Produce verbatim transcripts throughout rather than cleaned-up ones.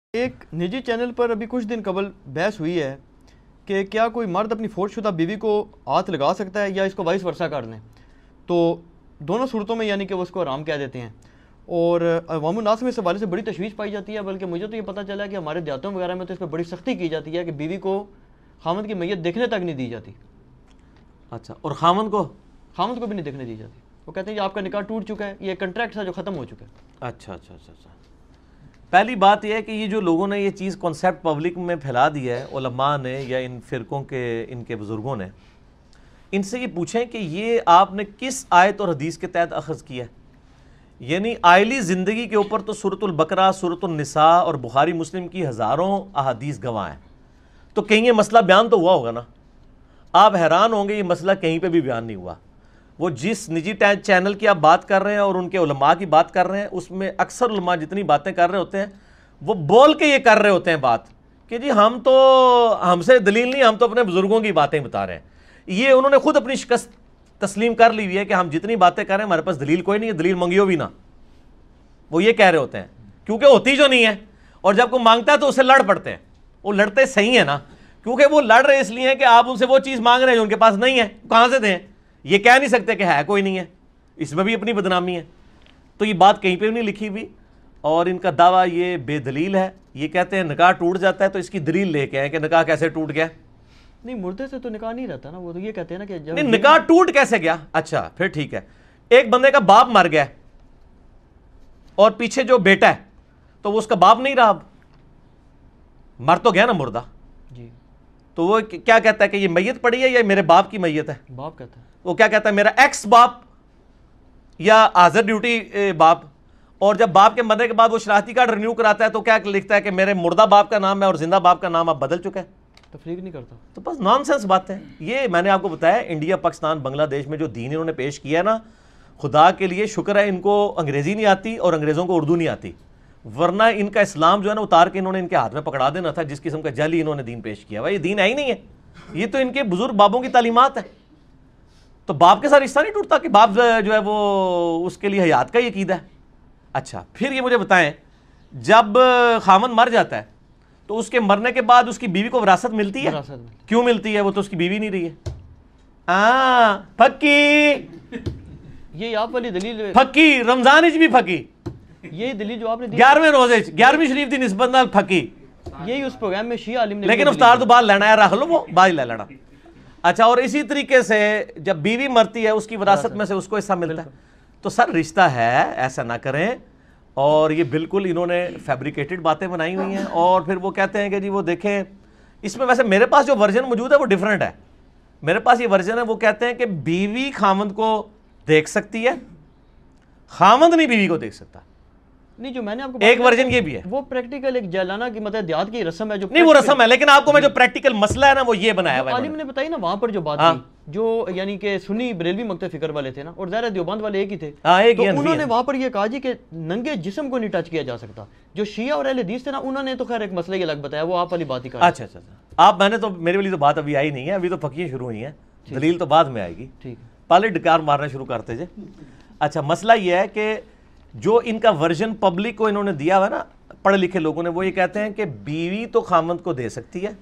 ایک نجی چینل پر ابھی کچھ دن قبل بحث ہوئی ہے کہ کیا کوئی مرد اپنی فوت شدہ بیوی کو ہاتھ لگا سکتا ہے یا اس کو وائس ورثہ کر دیں، تو دونوں صورتوں میں یعنی کہ وہ اس کو حرام کہہ دیتے ہیں، اور عوام الناس میں اس حوالے سے بڑی تشویش پائی جاتی ہے۔ بلکہ مجھے تو یہ پتہ چلا ہے کہ ہمارے دیہاتوں وغیرہ میں تو اس پہ بڑی سختی کی جاتی ہے کہ بیوی کو خاوند کی میت دیکھنے تک نہیں دی جاتی۔ اچھا، اور خاوند کو خاوند کو بھی نہیں دیکھنے دی جاتی۔ وہ کہتے ہیں کہ آپ کا نکاح ٹوٹ چکا ہے، یہ کنٹریکٹ تھا جو ختم ہو چکا ہے۔ اچھا اچھا اچھا اچھا پہلی بات یہ ہے کہ یہ جو لوگوں نے یہ چیز کانسیپٹ پبلک میں پھیلا دی ہے، علماء نے یا ان فرقوں کے ان کے بزرگوں نے، ان سے یہ پوچھیں کہ یہ آپ نے کس آیت اور حدیث کے تحت اخذ کیا ہے؟ یعنی آئلی زندگی کے اوپر تو سورۃ البقرہ، سورۃ النساء اور بخاری مسلم کی ہزاروں احادیث گواہ ہیں، تو کہیں یہ مسئلہ بیان تو ہوا ہوگا نا۔ آپ حیران ہوں گے یہ مسئلہ کہیں پہ بھی بیان نہیں ہوا۔ وہ جس نجی چینل کی آپ بات کر رہے ہیں اور ان کے علماء کی بات کر رہے ہیں، اس میں اکثر علماء جتنی باتیں کر رہے ہوتے ہیں وہ بول کے یہ کر رہے ہوتے ہیں بات کہ جی ہم تو ہم سے دلیل نہیں، ہم تو اپنے بزرگوں کی باتیں بتا رہے ہیں۔ یہ انہوں نے خود اپنی شکست تسلیم کر لی ہوئی ہے کہ ہم جتنی باتیں کر رہے ہیں ہمارے پاس دلیل کوئی نہیں ہے، دلیل منگیو بھی نہ، وہ یہ کہہ رہے ہوتے ہیں کیونکہ ہوتی جو نہیں ہے، اور جب کوئی مانگتا ہے تو اسے لڑ پڑتے ہیں۔ وہ لڑتے صحیح ہیں نا، کیونکہ وہ لڑ رہے اس لیے ہیں کہ آپ ان سے وہ چیز مانگ رہے ہیں جو ان کے پاس نہیں ہے، کہاں سے دیں؟ یہ کہہ نہیں سکتے کہ ہے کوئی نہیں ہے، اس میں بھی اپنی بدنامی ہے۔ تو یہ بات کہیں پہ بھی نہیں لکھی ہوئی، اور ان کا دعویٰ یہ بے دلیل ہے۔ یہ کہتے ہیں نکاح ٹوٹ جاتا ہے تو اس کی دلیل لے کے آئیں کہ نکاح کیسے ٹوٹ گیا۔ نہیں، مردے سے تو نکاح نہیں رہتا نا، وہ تو یہ کہتے ہیں نا کہ جب نہیں، نکاح ٹوٹ کیسے گیا؟ اچھا پھر ٹھیک ہے، ایک بندے کا باپ مر گیا اور پیچھے جو بیٹا ہے تو وہ اس کا باپ نہیں رہا، اب مر تو گیا نا مردہ، جی، تو وہ کیا کہتا ہے کہ یہ میت پڑی ہے یا میرے باپ کی میت ہے؟ باپ کہتا ہے۔ وہ کیا کہتا ہے؟ میرا ایکس باپ یا حاضر ڈیوٹی باپ۔ اور جب باپ کے مرنے کے بعد وہ شناختی کارڈ رینیو کراتا ہے تو کیا لکھتا ہے کہ میرے مردہ باپ کا نام ہے اور زندہ باپ کا نام اب بدل چکا ہے۔ تفریق نہیں کرتا، تو بس نان سینس بات ہے یہ۔ میں نے آپ کو بتایا انڈیا، پاکستان، بنگلہ دیش میں جو دین انہوں نے پیش کیا ہے نا، خدا کے لیے شکر ہے ان کو انگریزی نہیں آتی اور انگریزوں کو اردو نہیں آتی، ورنہ ان کا اسلام جو ہے نا اتار کے انہوں نے ان کے ہاتھ میں پکڑا دینا تھا، جس قسم کا جعلی انہوں نے دین پیش کیا ہے۔ یہ دین ہے ہی نہیں ہے، یہ تو ان کے بزرگ بابوں کی تعلیمات ہے۔ تو باپ کے ساتھ رشتہ نہیں ٹوٹتا کہ باپ جو ہے وہ اس کے لیے حیات کا ہی عقیدہ ہے۔ اچھا پھر یہ مجھے بتائیں، جب خاوند مر جاتا ہے تو اس کے مرنے کے بعد اس کی بیوی کو وراثت ملتی ہے؟ کیوں ملتی ہے؟ وہ تو اس کی بیوی نہیں رہی ہے۔ ہاں پھکی، یہ آپ والی دلیل، پھکی رمضان وچ بھی پھکی، یہ دلیل جو آپ نے دی گیارہویں روزے گیارہویں شریف دی نسبت نال پھکی، یہی اس پروگرام میں شیعہ عالم نے، لیکن افطار تو بعد لینا ہے، رکھ لو وہ بعد لے لینا۔ اچھا، اور اسی طریقے سے جب بیوی مرتی ہے اس کی وراثت میں سے اس کو حصہ ملتا ہے۔ تو سر رشتہ ہے، ایسا نہ کریں۔ اور یہ بالکل انہوں نے فیبریکیٹڈ باتیں بنائی ہوئی ہیں، اور پھر وہ کہتے ہیں کہ جی وہ دیکھیں اس میں، ویسے میرے پاس جو ورژن موجود ہے وہ ڈیفرنٹ ہے۔ میرے پاس یہ ورژن ہے، وہ کہتے ہیں کہ بیوی خاوند کو دیکھ سکتی ہے، خاوند نہیں بیوی کو دیکھ سکتا۔ نہیں، جو میں نے آپ کو ایک ورژن یہ بھی ہے، وہ پریکٹیکل ایک جیلانہ کی مطلب دیہات کی رسم ہے، جو نہیں وہ رسم ہے، لیکن آپ کو میں جو پریکٹیکل مسئلہ ہے نا وہ یہ بنایا ہوا ہے۔ عالم نے بتائی نا وہاں پر جو بات تھی، جو یعنی کہ سنی بریلوی مکتب فکر والے تھے نا، اور ظاہر دیوبند والے ایک ہی تھے، تو انہوں نے وہاں پر یہ کہا جی کہ ننگے جسم کو نہیں ٹچ کیا جا سکتا۔ جو شیعہ اور اہل حدیث تھے نا، انہوں نے تو خیر ایک مسئلہ یہ الگ بتایا، وہ آپ والی بات ہی کہا۔ اچھا اچھا آپ، میں نے تو میری والی تو بات ابھی آئی نہیں ہے، ابھی تو پھکیاں شروع ہوئی ہیں، دلیل تو بعد میں آئے گی، ٹھیک، پہلے ڈکار مارنا شروع کرتے جے۔ اچھا مسئلہ یہ ہے کہ جو ان کا ورژن پبلک کو انہوں نے دیا ہوا نا پڑھے لکھے لوگوں نے، وہ یہ کہتے ہیں کہ بیوی تو خاوند کو دے سکتی ہے،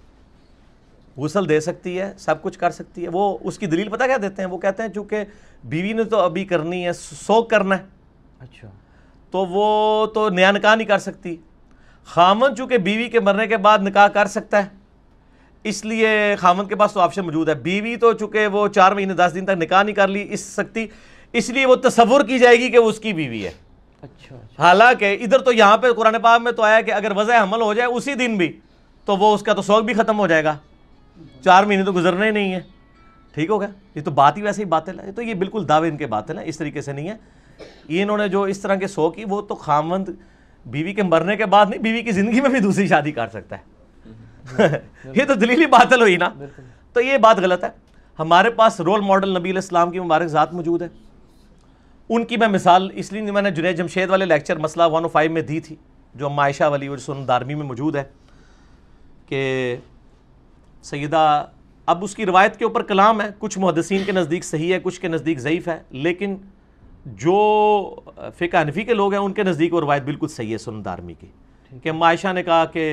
غسل دے سکتی ہے، سب کچھ کر سکتی ہے۔ وہ اس کی دلیل پتہ کیا دیتے ہیں؟ وہ کہتے ہیں چونکہ بیوی نے تو ابھی کرنی ہے، سوگ کرنا ہے، اچھا، تو وہ تو نیا نکاح نہیں کر سکتی۔ خاوند چونکہ بیوی کے مرنے کے بعد نکاح کر سکتا ہے، اس لیے خاوند کے پاس تو آپشن موجود ہے۔ بیوی تو چونکہ وہ چار مہینے دس دن تک نکاح نہیں کر لی اس سکتی، اس لیے وہ تصور کی جائے گی کہ وہ اس کی بیوی ہے۔ اچھا، حالانکہ ادھر تو یہاں پہ قرآن پاک میں تو آیا کہ اگر وضع حمل ہو جائے اسی دن بھی تو وہ اس کا تو سوگ بھی ختم ہو جائے گا، چار مہینے تو گزرنے ہی نہیں ہے۔ ٹھیک ہو گیا؟ یہ تو بات ہی ویسے ہی باطل ہے، تو یہ بالکل دعوے ان کے باطل ہیں، اس طریقے سے نہیں ہے۔ یہ انہوں نے جو اس طرح کے سو کی، وہ تو خاوند بیوی کے مرنے کے بعد نہیں، بیوی کی زندگی میں بھی دوسری شادی کر سکتا ہے۔ یہ تو دلیلی باطل ہوئی نا، تو یہ بات غلط ہے۔ ہمارے پاس رول ماڈل نبی علیہ السلام کی مبارک ذات موجود ہے، ان کی میں مثال اس لیے میں نے جنید جمشید والے لیکچر مسئلہ ایک سو پانچ میں دی تھی، جو اما عائشہ والی اور سنن دارمی میں موجود ہے، کہ سیدہ، اب اس کی روایت کے اوپر کلام ہے، کچھ محدثین کے نزدیک صحیح ہے، کچھ کے نزدیک ضعیف ہے، لیکن جو فقہ حنفی کے لوگ ہیں ان کے نزدیک وہ روایت بالکل صحیح ہے سنن دارمی کی، کہ عائشہ نے کہا کہ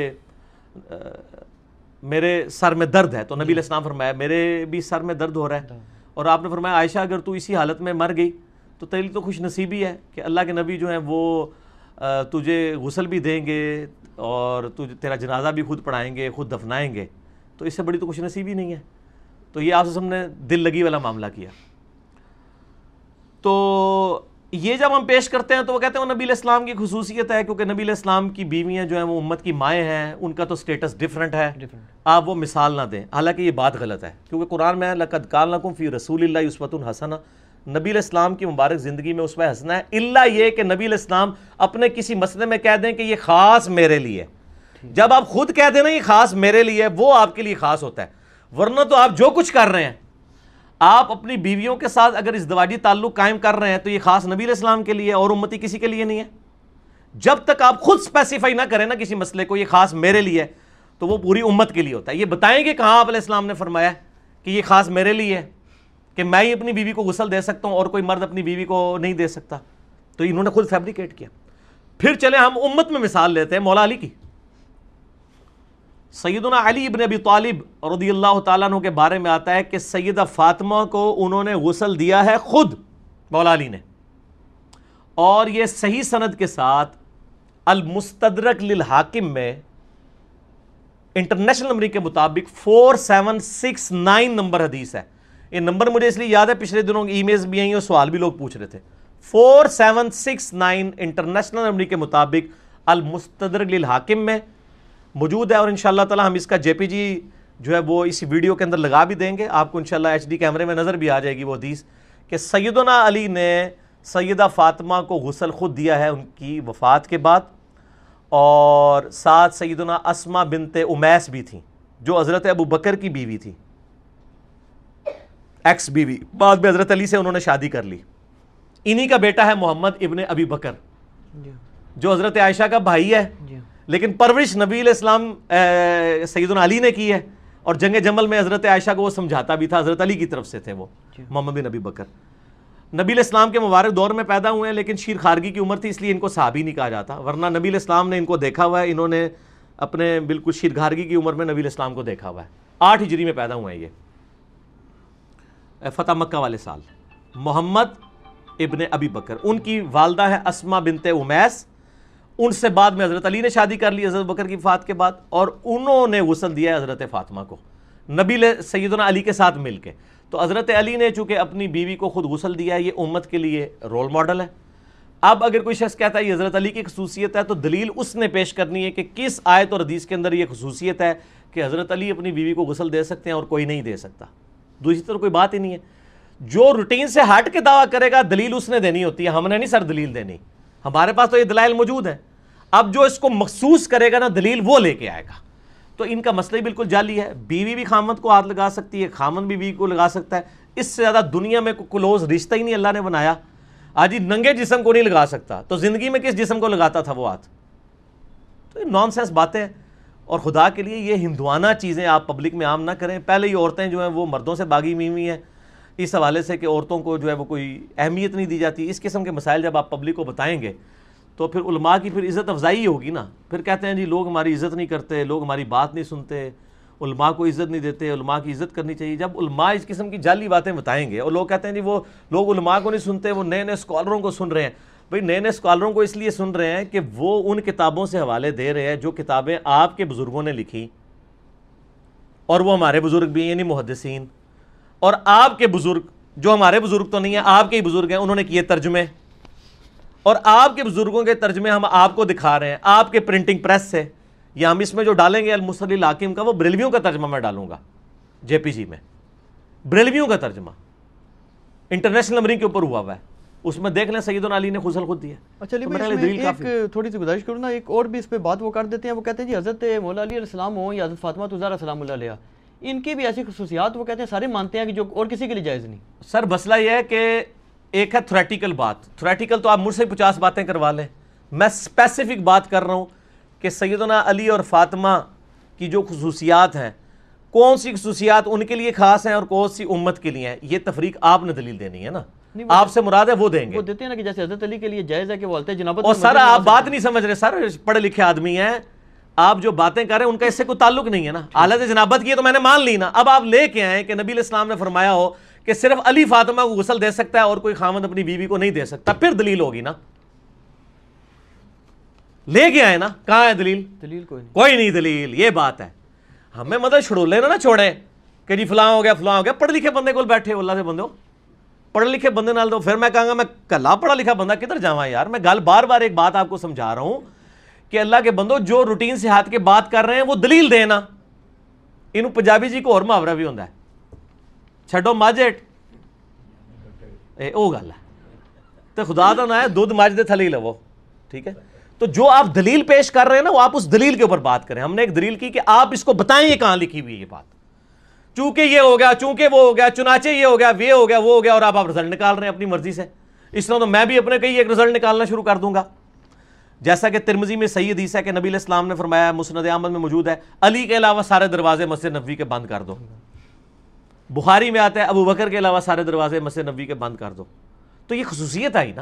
میرے سر میں درد ہے، تو نبی علیہ السلام فرمایا میرے بھی سر میں درد ہو رہا ہے، اور آپ نے فرمایا عائشہ اگر تو اسی حالت میں مر گئی تو تیری تو خوش نصیبی ہے کہ اللہ کے نبی جو ہیں وہ تجھے غسل بھی دیں گے اور تجھے تیرا جنازہ بھی خود پڑھائیں گے، خود دفنائیں گے، تو اس سے بڑی تو خوش نصیبی نہیں ہے۔ تو یہ آپ سے ہم نے دل لگی والا معاملہ کیا۔ تو یہ جب ہم پیش کرتے ہیں تو وہ کہتے ہیں وہ نبی علیہ السلام کی خصوصیت ہے، کیونکہ نبی علیہ السلام کی بیویاں جو ہیں وہ امت کی مائیں ہیں، ان کا تو سٹیٹس ڈیفرنٹ ہے، آپ وہ مثال نہ دیں۔ حالانکہ یہ بات غلط ہے، کیونکہ قرآن میں لَقَدْ كَانَ لَكُمْ فِي رَسُولِ اللَّهِ أُسْوَةٌ حَسَنَةٌ، نبی علیہ السلام کی مبارک زندگی میں اسوہ حسنہ ہے، الا یہ کہ نبی علیہ السلام اپنے کسی مسئلے میں کہہ دیں کہ یہ خاص میرے لیے۔ جب آپ خود کہہ دیں نا یہ خاص میرے لیے، وہ آپ کے لیے خاص ہوتا ہے، ورنہ تو آپ جو کچھ کر رہے ہیں، آپ اپنی بیویوں کے ساتھ اگر ازدواجی تعلق قائم کر رہے ہیں تو یہ خاص نبی علیہ السلام کے لیے اور امتی کسی کے لیے نہیں ہے۔ جب تک آپ خود اسپیسیفائی نہ کریں نا کسی مسئلے کو یہ خاص میرے لیے، تو وہ پوری امت کے لیے ہوتا ہے۔ یہ بتائیں گے کہاں آپ علیہ السلام نے فرمایا کہ یہ خاص میرے لیے ہے، کہ میں ہی اپنی بیوی کو غسل دے سکتا ہوں اور کوئی مرد اپنی بیوی کو نہیں دے سکتا؟ تو انہوں نے خود فیبریکیٹ کیا۔ پھر چلے ہم امت میں مثال لیتے ہیں مولا علی کی۔ سیدنا علی ابن ابی طالب رضی اللہ تعالیٰ عنہ کے بارے میں آتا ہے کہ سیدہ فاطمہ کو انہوں نے غسل دیا ہے خود مولا علی نے، اور یہ صحیح سند کے ساتھ المستدرک للحاکم میں انٹرنیشنل نمبر کے مطابق four seven six nine number حدیث ہے۔ یہ نمبر مجھے اس لیے یاد ہے، پچھلے دنوں ای میلز بھی آئیں اور سوال بھی لوگ پوچھ رہے تھے۔ Four seven six nine international number کے مطابق المستدرک للحاکم میں موجود ہے، اور انشاءاللہ تعالی ہم اس کا جے پی جی جو ہے وہ اس ویڈیو کے اندر لگا بھی دیں گے، آپ کو انشاءاللہ ایچ ڈی کیمرے میں نظر بھی آ جائے گی وہ حدیث، کہ سیدنا علی نے سیدہ فاطمہ کو غسل خود دیا ہے ان کی وفات کے بعد، اور ساتھ سیدنا اسماء بنت امیس بھی تھیں جو حضرت ابو بکر کی بیوی تھی، ایکس بیوی، بعد میں حضرت علی سے انہوں نے شادی کر لی۔ انہی کا بیٹا ہے محمد ابن ابی بکر جو حضرت عائشہ کا بھائی ہے، لیکن پرورش نبی علیہ السلام سیدنا علی نے کی ہے، اور جنگ جمل میں حضرت عائشہ کو وہ سمجھاتا بھی تھا، حضرت علی کی طرف سے تھے وہ محمد بن ابی بکر۔ نبی علیہ السلام کے مبارک دور میں پیدا ہوئے ہیں، لیکن شیر خارگی کی عمر تھی اس لیے ان کو صحابی نہیں کہا جاتا، ورنہ نبی علیہ السلام نے ان کو دیکھا ہوا ہے، انہوں نے اپنے بالکل شیر خارگی کی عمر میں نبی علیہ السلام کو دیکھا ہوا ہے۔ آٹھ ہجری میں پیدا ہوئے ہیں یہ، فتح مکہ والے سال۔ محمد ابن ابی بکر، ان کی والدہ ہے اسماء بنت امیس، ان سے بعد میں حضرت علی نے شادی کر لی حضرت بکر کی وفات کے بعد، اور انہوں نے غسل دیا ہے حضرت فاطمہ کو نبی سیدنا علی کے ساتھ مل کے۔ تو حضرت علی نے چونکہ اپنی بیوی کو خود غسل دیا ہے، یہ امت کے لیے رول ماڈل ہے۔ اب اگر کوئی شخص کہتا ہے یہ حضرت علی کی خصوصیت ہے، تو دلیل اس نے پیش کرنی ہے کہ کس آیت اور حدیث کے اندر یہ خصوصیت ہے کہ حضرت علی اپنی بیوی کو غسل دے سکتے ہیں اور کوئی نہیں دے سکتا۔ دوسری طرف کوئی بات ہی نہیں ہے، جو روٹین سے ہٹ کے دعویٰ کرے گا دلیل اس نے دینی ہوتی ہے، ہم نے نہیں سر دلیل دینی، ہمارے پاس تو یہ دلائل موجود ہیں۔ اب جو اس کو مخصوص کرے گا نا دلیل، وہ لے کے آئے گا۔ تو ان کا مسئلہ ہی بالکل جعلی ہے، بیوی بھی خامند کو ہاتھ لگا سکتی ہے، خامند بھی بیوی کو لگا سکتا ہے، اس سے زیادہ دنیا میں کوئی کلوز رشتہ ہی نہیں اللہ نے بنایا۔ آج ہی ننگے جسم کو نہیں لگا سکتا، تو زندگی میں کس جسم کو لگاتا تھا وہ ہاتھ؟ تو یہ نان سینس باتیں ہیں، اور خدا کے لیے یہ ہندوانہ چیزیں آپ پبلک میں عام نہ کریں۔ پہلے ہی عورتیں جو ہیں وہ مردوں سے باغی ہوئی ہوئی ہیں اس حوالے سے کہ عورتوں کو جو ہے وہ کوئی اہمیت نہیں دی جاتی۔ اس قسم کے مسائل جب آپ پبلک کو بتائیں گے تو پھر علماء کی پھر عزت افزائی ہوگی نا۔ پھر کہتے ہیں جی لوگ ہماری عزت نہیں کرتے، لوگ ہماری بات نہیں سنتے، علماء کو عزت نہیں دیتے، علماء کی عزت کرنی چاہیے۔ جب علماء اس قسم کی جعلی باتیں بتائیں گے اور لوگ کہتے ہیں جی وہ لوگ علماء کو نہیں سنتے، وہ نئے نئے اسکالروں کو سن رہے ہیں، بھئی نئے نئے اسکالروں کو اس لیے سن رہے ہیں کہ وہ ان کتابوں سے حوالے دے رہے ہیں جو کتابیں آپ کے بزرگوں نے لکھی، اور وہ ہمارے بزرگ بھی ہیں یعنی محدثین، اور آپ کے بزرگ جو ہمارے بزرگ تو نہیں ہیں، آپ کے ہی بزرگ ہیں، انہوں نے کیے ترجمے، اور آپ کے بزرگوں کے ترجمے ہم آپ کو دکھا رہے ہیں آپ کے پرنٹنگ پریس سے، یا ہم اس میں جو ڈالیں گے المصلی الحاکم کا وہ بریلویوں کا ترجمہ میں ڈالوں گا جے پی جی میں، بریلویوں کا ترجمہ انٹرنیشنل نمبرنگ کے اوپر ہوا ہوا ہے، اس میں دیکھ لیں سیدنا علی نے غسل خود دیا۔ اچھا علی بھائی، اس میں ایک تھوڑی سی گزارش کروں نا، ایک اور بھی اس پہ بات وہ کر دیتے ہیں، وہ کہتے ہیں جی حضرت مولا علی علیہ السلام ہوں یا حضرت فاطمہ الزہرا سلام اللہ علیہا، ان کی بھی ایسی خصوصیات وہ کہتے ہیں سارے مانتے ہیں کہ جو اور کسی کے لیے جائز نہیں۔ سر مسئلہ یہ ہے کہ ایک ہے تھریٹیکل بات، تھریٹیکل تو آپ مجھ سے پچاس باتیں کروا لیں، میں اسپیسیفک بات کر رہا ہوں کہ سیدنا علی اور فاطمہ کی جو خصوصیات ہیں، کون سی خصوصیات ان کے لیے خاص ہیں اور کون سی امت کے لیے ہیں، یہ تفریق آپ نے دلیل دینی ہے نا۔ آپ سے مراد ہے وہ دیں گے. وہ دیتے ہیں نا کہ جیسے حضرت علی کے لیے جائز ہے کہ وہ حالت جنابت. اور سر آپ بات نہیں سمجھ رہے سر, پڑھے لکھے آدمی ہیں, آپ جو باتیں کر رہے ہیں ان کا اس سے کوئی تعلق نہیں ہے نا. حالت جنابت کی ہے تو میں نے مان لی نا. اب آپ لے کے آئیں کہ نبی علیہ السلام نے فرمایا ہو کہ صرف علی فاطمہ کو غسل دے سکتا ہے اور کوئی خاوند اپنی بیوی کو نہیں دے سکتا, پھر دلیل ہوگی نا. لے کے آئے نا, کہاں ہے دلیل؟ دلیل کوئی نہیں, کوئی نہیں دلیل. یہ بات ہے, ہمیں مطلب چھڑولے نا نہ چھوڑے کہ جی فلاں ہو گیا فلاں ہو گیا. پڑھے لکھے بندے کو بیٹھے اللہ سے بندے ہو, پڑھے لکھے بندے نال دو. پھر میں کہاں گا میں کلا پڑھا لکھا بندہ کدھر جاواں یار. میں گل بار بار ایک بات آپ کو سمجھا رہا ہوں کہ اللہ کے بندو جو روٹین سے ہاتھ کے بات کر رہے ہیں وہ دلیل دینا. انہوں پنجابی جی کو اور محاورہ بھی ہوتا ہے, چھڈو ماجٹ اے او گل ہے تو خدا تو نہ ہے دودھ ماج دے تھلی لو. ٹھیک ہے, تو جو آپ دلیل پیش کر رہے ہیں نا وہ آپ اس دلیل کے اوپر بات کریں. ہم نے ایک دلیل کی کہ آپ اس کو بتائیں یہ کہاں لکھی ہوئی یہ بات, چونکہ یہ ہو گیا, چونکہ وہ ہو گیا, چنانچہ یہ ہو گیا, یہ ہو گیا, وہ ہو گیا, اور آپ آپ رزلٹ نکال رہے ہیں اپنی مرضی سے. اس طرح تو میں بھی اپنے کئی ایک رزلٹ نکالنا شروع کر دوں گا. جیسا کہ ترمذی میں صحیح حدیث ہے کہ نبی علیہ السلام نے فرمایا, مسند احمد میں موجود ہے, علی کے علاوہ سارے دروازے مسجد نبوی کے بند کر دو. بخاری میں آتا ہے ابو بکر کے علاوہ سارے دروازے مسجد نبوی کے بند کر دو. تو یہ خصوصیت آئی نا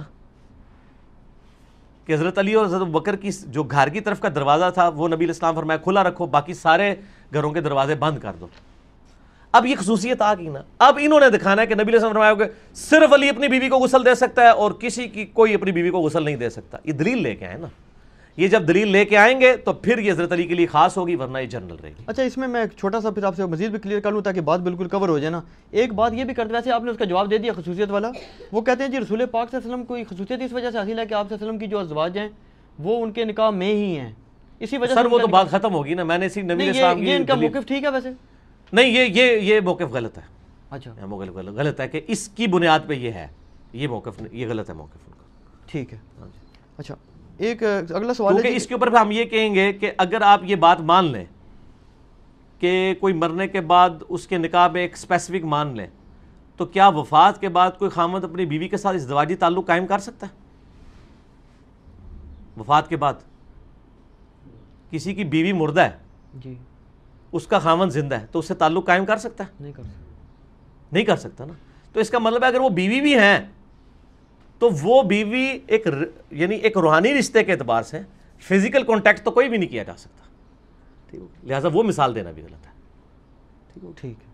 کہ حضرت علی اور حضرت بکر کی جو گھر کی طرف کا دروازہ تھا وہ نبی علیہ السلام فرمایا کھلا رکھو, باقی سارے گھروں کے دروازے بند کر دو. اب یہ خصوصیت آ گئی نا. اب انہوں نے دکھانا ہے کہ نبی علیہ السلام فرمایا کہ صرف علی اپنی بیوی کو غسل دے سکتا ہے اور کسی کی کوئی اپنی بیوی کو غسل نہیں دے سکتا. یہ دلیل لے کے آئے نا. یہ جب دلیل لے کے آئیں گے تو پھر یہ حضرت علی کے لیے خاص ہوگی, ورنہ یہ جنرل رہے گی. اچھا, اس میں میں ایک چھوٹا سا پھر آپ سے مزید بھی کلیئر کر لوں تاکہ بات بالکل کور ہو جائے نا. ایک بات یہ بھی کرتے, ویسے آپ نے اس کا جواب دے دیا خصوصیت والا. وہ کہتے ہیں جی رسول پاک صلی اللہ علیہ وسلم کوئی خصوصیت اس وجہ سے حاصل ہے کہ آپ صلی اللہ علیہ وسلم کی جو ازواج ہیں وہ ان کے نکاح میں ہی ہیں, اسی وجہ سے. سر وہ تو بات ختم ہوگی نا. میں نے اسی نبی علیہ السلام کی یہ ان کا موقف ٹھیک ہے ویسے نہیں, یہ یہ یہ موقف غلط ہے. اچھا, موقف غلط ہے کہ اس کی بنیاد پہ یہ ہے, یہ موقف یہ غلط ہے موقف ان کا. ٹھیک ہے. اچھا, ایک اگلا سوال ہے کیونکہ اس کے اوپر ہم یہ کہیں گے کہ اگر آپ یہ بات مان لیں کہ کوئی مرنے کے بعد اس کے نکاح میں ایک اسپیسیفک مان لیں, تو کیا وفات کے بعد کوئی خامد اپنی بیوی کے ساتھ ازدواجی تعلق قائم کر سکتا ہے؟ وفات کے بعد کسی کی بیوی مردہ ہے جی, اس کا خامد زندہ ہے, تو اس سے تعلق قائم کر سکتا ہے؟ نہیں کر سکتا. نہیں کر سکتا نا. تو اس کا مطلب ہے اگر وہ بیوی بھی ہیں تو وہ بیوی ایک یعنی ایک روحانی رشتے کے اعتبار سے فزیکل کانٹیکٹ تو کوئی بھی نہیں کیا جا سکتا. ٹھیک ہے, لہٰذا وہ مثال دینا بھی غلط ہے. ٹھیک ہے.